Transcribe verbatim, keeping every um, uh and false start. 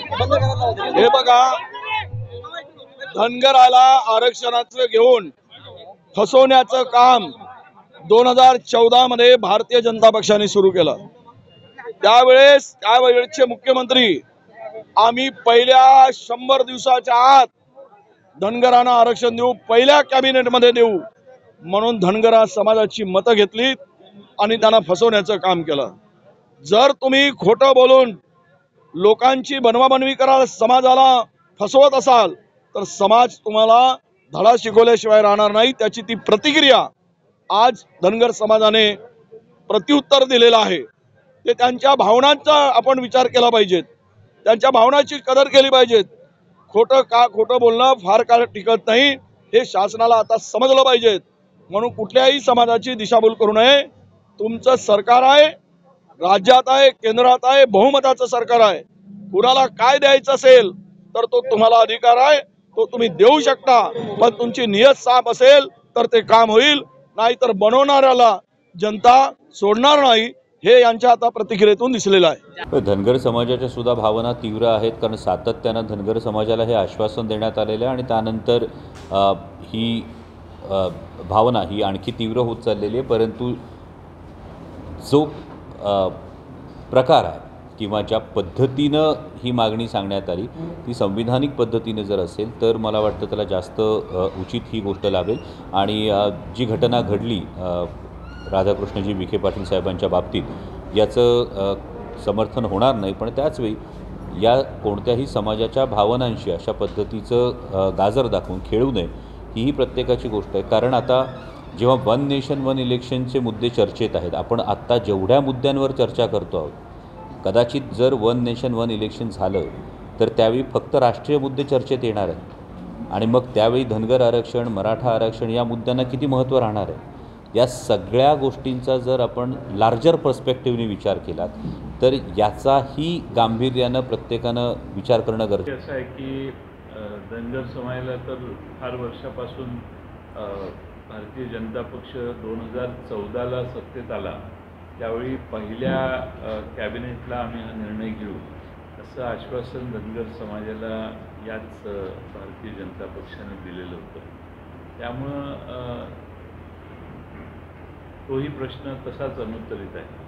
हे बघा, धनगराला आरक्षणाचं घेऊन फसवण्याचं काम दोन हजार चौदा मध्ये भारतीय जनता पक्षाने सुरू केलं। त्यावेळेस त्यावेळेचे मुख्यमंत्री आम्ही पहिल्या शंभर दिवसाच्या आत धनगरांना आरक्षण देऊ, पहिल्या कॅबिनेटमध्ये देऊ म्हणून धनगरा समाजाची मतं घेतली आणि त्यांना फसवण्याचं काम केलं। जर तुम्ही खोटं बोलून लोकांची बनवाबनवी कराल, समाजाला फसवत असाल तर समाज तुम्हाला धडा शिकवल्याशिवाय राहणार नाही। त्याची ती प्रतिक्रिया आज धनगर समाजाने प्रत्युत्तर दिलेलं आहे। ते त्यांच्या भावनांचा आपण विचार केला पाहिजे, त्यांच्या भावनाची कदर केली पाहिजे। खोटं का खोटं बोलणं फार काळ टिकत नाही हे शासनाला आता समजलं पाहिजे। म्हणून कुठल्याही समाजाची दिशाभूल करू नये। तुमचं सरकार आहे, राज्यात आहे, केंद्रात आहे, बहुमताचं सरकार आहे। कुणाला काय द्यायचं असेल तर तो तुम्हाला अधिकार आहे, तो तुम्ही देऊ शकता, पण तुमची नियत साफ असेल तर ते काम होईल, नाहीतर बनवणाऱ्याला जनता सोडणार नाही हे यांच्या आता प्रतिक्रियेतून दिसलेलं आहे। धनगर समाजाच्या सुद्धा भावना तीव्र आहेत, कारण सातत्यानं धनगर समाजाला हे आश्वासन देण्यात आलेलं आहे आणि त्यानंतर ही भावना ही आणखी तीव्र होत चाललेली आहे। परंतु जो प्रकार आहे किंवा ज्या पद्धतीनं ही मागणी सांगण्यात आली ती संविधानिक पद्धतीने जर असेल तर मला वाटतं त्याला जास्त उचित ही गोष्ट लाभेल। आणि जी घटना घडली राधाकृष्णजी विखे पाटील साहेबांच्या बाबतीत याचं समर्थन होणार नाही, पण त्याचवेळी या कोणत्याही समाजाच्या भावनांशी अशा पद्धतीचं गाजर दाखवून खेळू नये ही प्रत्येकाची गोष्ट आहे। कारण आता जेव्हा वन नेशन वन इलेक्शनचे मुद्दे चर्चेत आहेत, आपण आत्ता जेवढ्या मुद्द्यांवर चर्चा करतो आहोत, कदाचित जर वन नेशन वन इलेक्शन झालं तर त्यावेळी फक्त राष्ट्रीय मुद्दे चर्चेत येणार आहेत आणि मग त्यावेळी धनगर आरक्षण, मराठा आरक्षण या मुद्द्यांना किती महत्त्व राहणार आहे। या सगळ्या गोष्टींचा जर आपण लार्जर पर्स्पेक्टिव्हने विचार केला तर याचाही गांभीर्यानं प्रत्येकानं विचार करणं गरजेचं असं आहे की धनगर समाजाला तर फार वर्षापासून भारतीय जनता पक्ष दोन हजार चौदाला सत्तेत आला त्यावेळी पहिल्या कॅबिनेटला आम्ही हा निर्णय घेऊ असं आश्वासन धनगर समाजाला याच भारतीय जनता पक्षाने दिलेलं होतं। त्यामुळं तोही प्रश्न तसाच अनुत्तरित आहे।